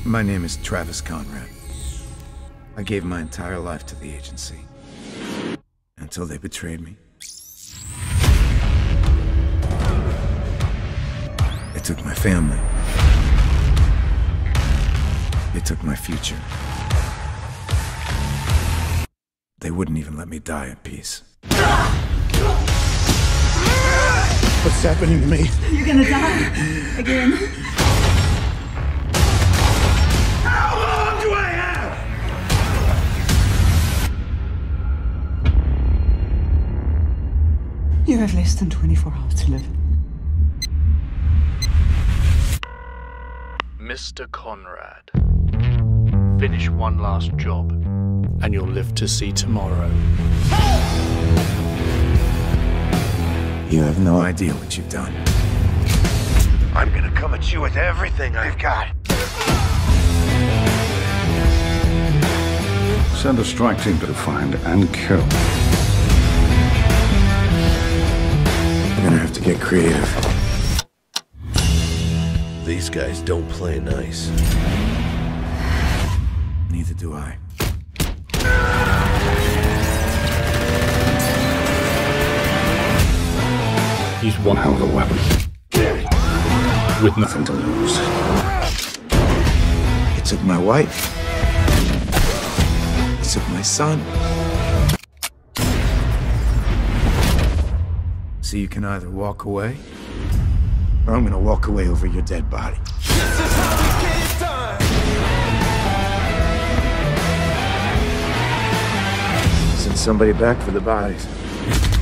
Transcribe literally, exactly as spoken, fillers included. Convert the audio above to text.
My name is Travis Conrad. I gave my entire life to the agency. Until they betrayed me. They took my family. They took my future. They wouldn't even let me die in peace. What's happening to me? You're gonna die. Again. How long do I have? You have less than twenty-four hours to live. Mister Conrad, finish one last job, and you'll live to see tomorrow. You have no idea what you've done. I'm gonna come at you with everything I've got. Send a strike team to find and kill. We're gonna have to get creative. These guys don't play nice. Neither do I. He's one hell of a weapon. With nothing to lose. They took my wife. They took my son. So you can either walk away, or I'm gonna walk away over your dead body. Send somebody back for the bodies.